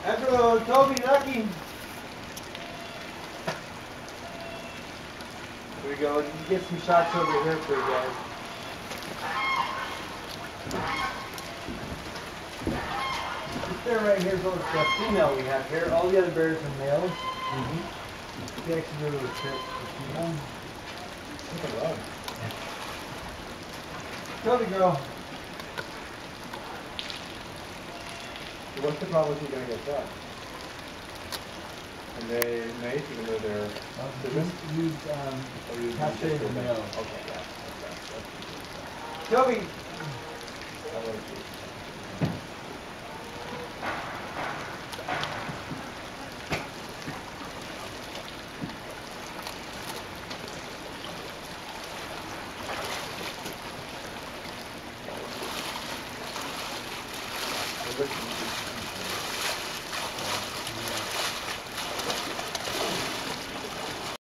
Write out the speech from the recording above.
Andrew, Toby, Lucky. Here we go. You can get some shots over here for you guys. This bear right here is the female we have here. All the other bears are males. We actually go to a trip for female. Look at that. Toby girl. So what's the problem with you going to get shot? And they mate even though they're Castrated the male. Okay, yeah. Okay. Toby. I like you. Listen.